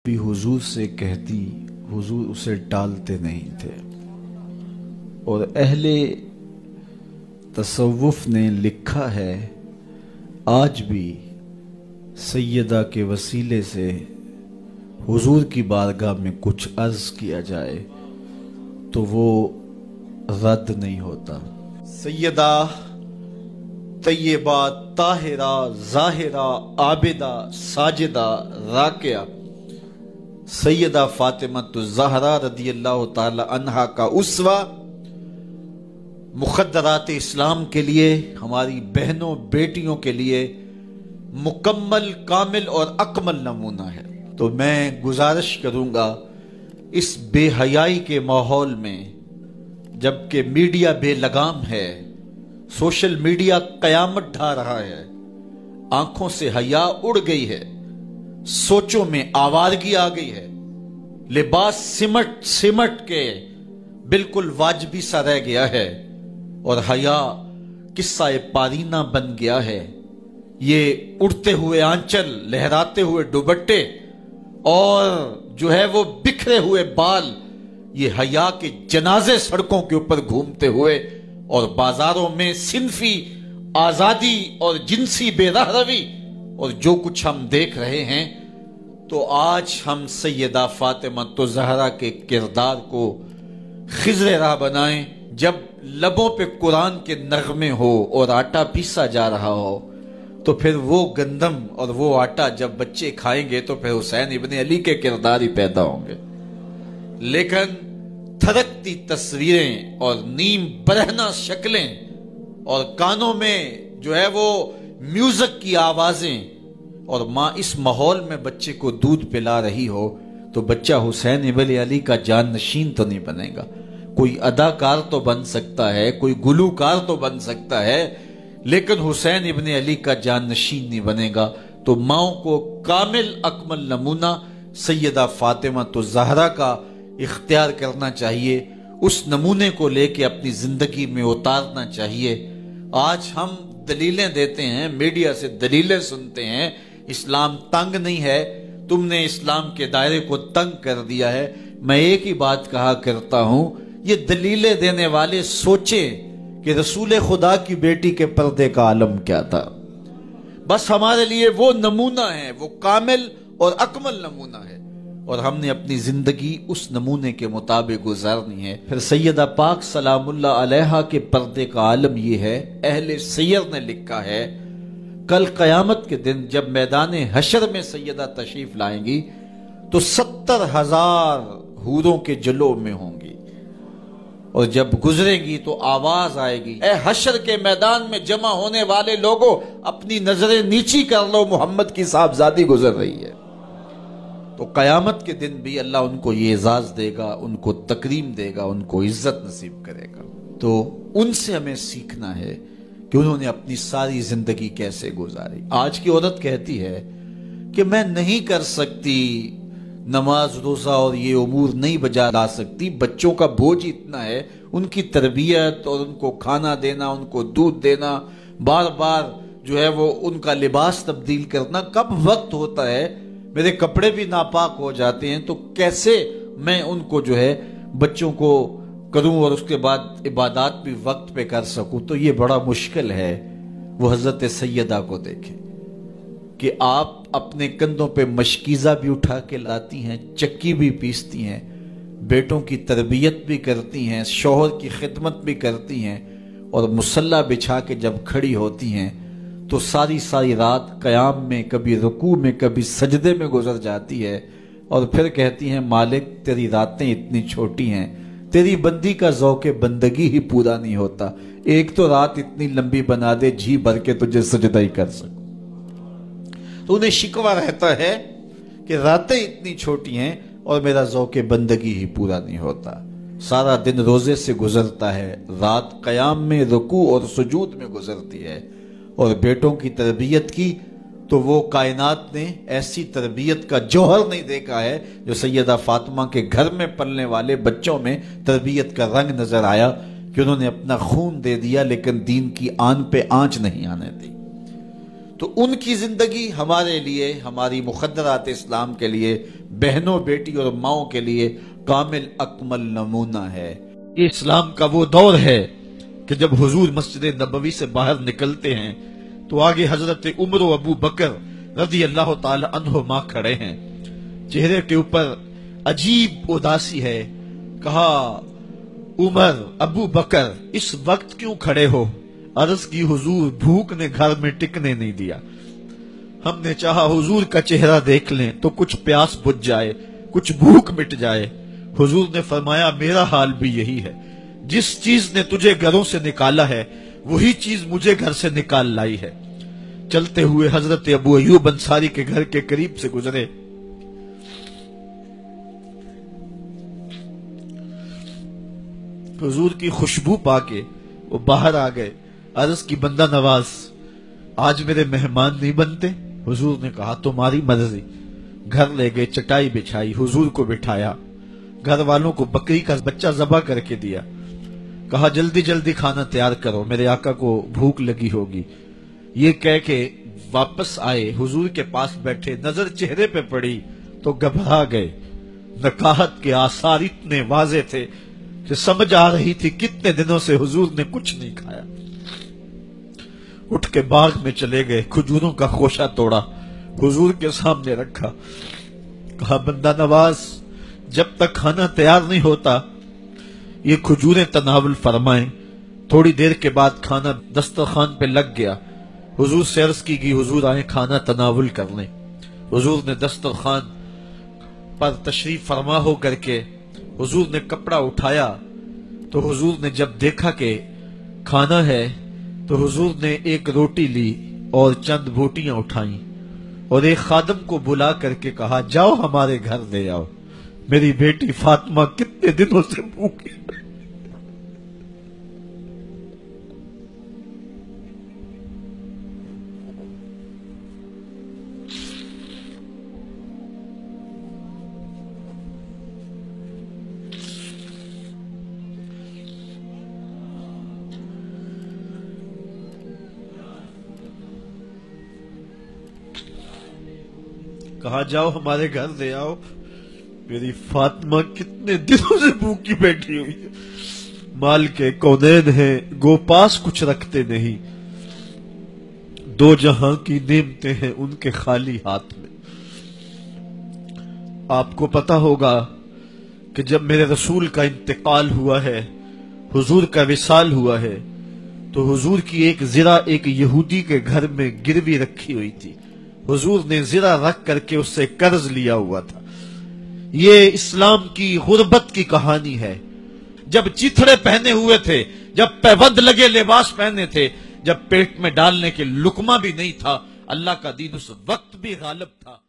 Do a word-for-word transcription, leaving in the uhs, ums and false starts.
بھی حضور سے کہتی، حضور اسے ٹالتے نہیں تھے۔ اور اہل تصوف نے لکھا ہے آج بھی سیدہ کے وسیلے سے حضور کی بارگاہ میں کچھ عرض کیا جائے تو وہ رد نہیں ہوتا۔ سیدہ طیبہ طاہرہ ظاہرہ عابدہ ساجدہ راکعہ سیدہ فاطمہ الزہرا رضی اللہ تعالی عنہا کا اسوہ مخدرات اسلام کے لیے، ہماری بہنوں بیٹیوں کے لیے مکمل کامل اور اکمل نمونہ ہے۔ تو میں گزارش کروں گا اس بے حیائی کے ماحول میں، جبکہ میڈیا بے لگام ہے، سوشل میڈیا قیامت ڈھا رہا ہے، آنکھوں سے حیا اڑ گئی ہے، سوچوں میں آوارگی آ گئی ہے، لباس سمٹ سمٹ کے بالکل واجبی سا رہ گیا ہے اور حیا قصہ پارینہ بن گیا ہے۔ یہ اڑتے ہوئے آنچل، لہراتے ہوئے دوپٹے اور جو ہے وہ بکھرے ہوئے بال، یہ حیا کے جنازے سڑکوں کے اوپر گھومتے ہوئے اور بازاروں میں صنفی آزادی اور جنسی بے رہروی اور جو کچھ ہم دیکھ رہے ہیں، تو آج ہم سیدہ فاطمہ الزہرا کے کردار کو خضر راہ بنائیں۔ جب لبوں پہ قرآن کے نغمے ہو اور آٹا پیسا جا رہا ہو تو پھر وہ گندم اور وہ آٹا جب بچے کھائیں گے تو پھر حسین ابن علی کے کردار ہی پیدا ہوں گے۔ لیکن تھرکتی تصویریں اور نیم برہنہ شکلیں اور کانوں میں جو ہے وہ میوزک کی آوازیں، اور ماں اس ماحول میں بچے کو دودھ پلا رہی ہو تو بچہ حسین ابن علی کا جان نشین تو نہیں بنے گا۔ کوئی اداکار تو بن سکتا ہے، کوئی گلوکار تو بن سکتا ہے، لیکن حسین ابن علی کا جان نشین نہیں بنے گا۔ تو ماں کو کامل اکمل نمونہ سیدہ فاطمہ الزہرا کا اختیار کرنا چاہیے، اس نمونے کو لے کے اپنی زندگی میں اتارنا چاہیے۔ آج ہم دلیلیں دیتے ہیں، میڈیا سے دلیلیں سنتے ہیں، اسلام تنگ نہیں ہے، تم نے اسلام کے دائرے کو تنگ کر دیا ہے۔ میں ایک ہی بات کہا کرتا ہوں، یہ دلیلیں دینے والے سوچیں کہ رسول خدا کی بیٹی کے پردے کا عالم کیا تھا۔ بس ہمارے لیے وہ نمونہ ہے، وہ کامل اور اکمل نمونہ ہے، اور ہم نے اپنی زندگی اس نمونے کے مطابق گزارنی ہے۔ پھر سیدہ پاک سلام اللہ علیہا کے پردے کا عالم یہ ہے، اہل سیر نے لکھا ہے کل قیامت کے دن جب میدان حشر میں سیدہ تشریف لائیں گی تو ستر ہزار حوروں کے جلو میں ہوں گی، اور جب گزریں گی تو آواز آئے گی، اے حشر کے میدان میں جمع ہونے والے لوگوں، اپنی نظریں نیچی کر لو، محمد کی صاحبزادی گزر رہی ہے۔ تو قیامت کے دن بھی اللہ ان کو یہ اعزاز دے گا، ان کو تکریم دے گا، ان کو عزت نصیب کرے گا۔ تو ان سے ہمیں سیکھنا ہے کہ انہوں نے اپنی ساری زندگی کیسے گزاری۔ آج کی عورت کہتی ہے کہ میں نہیں کر سکتی نماز روزہ اور یہ امور نہیں بجا لا سکتی، بچوں کا بوجھ اتنا ہے، ان کی تربیت اور ان کو کھانا دینا، ان کو دودھ دینا، بار بار جو ہے وہ ان کا لباس تبدیل کرنا، کب وقت ہوتا ہے، میرے کپڑے بھی ناپاک ہو جاتے ہیں، تو کیسے میں ان کو جو ہے بچوں کو کروں اور اس کے بعد عبادات بھی وقت پہ کر سکوں؟ تو یہ بڑا مشکل ہے۔ وہ حضرت سیدہ کو دیکھیں کہ آپ اپنے کندھوں پہ مشکیزہ بھی اٹھا کے لاتی ہیں، چکی بھی پیستی ہیں، بیٹوں کی تربیت بھی کرتی ہیں، شوہر کی خدمت بھی کرتی ہیں، اور مصلی بچھا کے جب کھڑی ہوتی ہیں تو ساری ساری رات قیام میں، کبھی رکوع میں، کبھی سجدے میں گزر جاتی ہے، اور پھر کہتی ہیں مالک تیری راتیں اتنی چھوٹی ہیں، تیری بندی کا ذوق بندگی ہی پورا نہیں ہوتا، ایک تو رات اتنی لمبی بنا دے جی بھر کے تجھے سجدہ ہی کر سکوں۔ تو انہیں شکوہ رہتا ہے کہ راتیں اتنی چھوٹی ہیں اور میرا ذوق بندگی ہی پورا نہیں ہوتا۔ سارا دن روزے سے گزرتا ہے، رات قیام میں، رکوع اور سجود میں گزرتی ہے، اور بیٹوں کی تربیت کی تو وہ کائنات نے ایسی تربیت کا جوہر نہیں دیکھا ہے جو سیدہ فاطمہ کے گھر میں پلنے والے بچوں میں تربیت کا رنگ نظر آیا، کہ انہوں نے اپنا خون دے دیا لیکن دین کی آن پہ آنچ نہیں آنے دی۔ تو ان کی زندگی ہمارے لیے، ہماری مقدرات اسلام کے لیے، بہنوں بیٹی اور ماؤں کے لیے کامل اکمل نمونہ ہے۔ یہ اسلام کا وہ دور ہے کہ جب حضور مسجد نبوی سے باہر نکلتے ہیں تو آگے حضرت عمر و ابو بکر رضی اللہ تعالی عنہما کھڑے ہیں، چہرے کے اوپر عجیب اداسی ہے۔ کہا عمر، ابو بکر، اس وقت کیوں کھڑے ہو؟ عرض کی حضور بھوک نے گھر میں ٹکنے نہیں دیا، ہم نے چاہا حضور کا چہرہ دیکھ لیں تو کچھ پیاس بجھ جائے، کچھ بھوک مٹ جائے۔ حضور نے فرمایا میرا حال بھی یہی ہے، جس چیز نے تجھے گھروں سے نکالا ہے وہی چیز مجھے گھر سے نکال لائی ہے۔ چلتے ہوئے حضرت ابو ایوب انصاری کے گھر کے قریب سے گزرے، حضور کی خوشبو پا کے وہ باہر آ گئے۔ عرض کی بندہ نواز، آج میرے مہمان نہیں بنتے؟ حضور نے کہا تمہاری مرضی۔ گھر لے گئے، چٹائی بچھائی، حضور کو بٹھایا، گھر والوں کو بکری کا بچہ ذبح کر کے دیا، کہا جلدی جلدی کھانا تیار کرو، میرے آقا کو بھوک لگی ہوگی۔ یہ کہہ کے واپس آئے، حضور کے پاس بیٹھے، نظر چہرے پہ پڑی تو گھبرا گئے۔ نکاحت کے آثار اتنے واضح تھے کہ سمجھ آ رہی تھی کتنے دنوں سے حضور نے کچھ نہیں کھایا۔ اٹھ کے باغ میں چلے گئے، کھجوروں کا خوشہ توڑا، حضور کے سامنے رکھا، کہا بندہ نواز جب تک کھانا تیار نہیں ہوتا یہ کھجوریں تناول فرمائیں۔ تھوڑی دیر کے بعد کھانا دسترخوان پہ لگ گیا، حضور سے عرض کی گئی حضور آئیں کھانا تناول کر لیں۔ حضور نے دسترخوان پر تشریف فرما ہو کر کے حضور نے کپڑا اٹھایا تو حضور نے جب دیکھا کہ کھانا ہے تو حضور نے ایک روٹی لی اور چند بوٹیاں اٹھائیں اور ایک خادم کو بلا کر کے کہا جاؤ ہمارے گھر لے آؤ، میری بیٹی فاطمہ کتنے دنوں سے بھوکی۔ کہا جاؤ ہمارے گھر لے آؤ، میری فاطمہ کتنے دنوں سے بھوکی بیٹھی ہوئی ہے۔ مال کے کونین ہیں گو پاس کچھ رکھتے نہیں، دو جہاں کی نعمتیں ہیں ان کے خالی ہاتھ میں۔ آپ کو پتا ہوگا کہ جب میرے رسول کا انتقال ہوا ہے، حضور کا وصال ہوا ہے، تو حضور کی ایک زرہ ایک یہودی کے گھر میں گروی رکھی ہوئی تھی، حضور نے زرہ رکھ کر کے اس سے قرض لیا ہوا تھا۔ یہ اسلام کی غربت کی کہانی ہے۔ جب چیتھڑے پہنے ہوئے تھے، جب پیبند لگے لباس پہنے تھے، جب پیٹ میں ڈالنے کے لقمہ بھی نہیں تھا، اللہ کا دین اس وقت بھی غالب تھا۔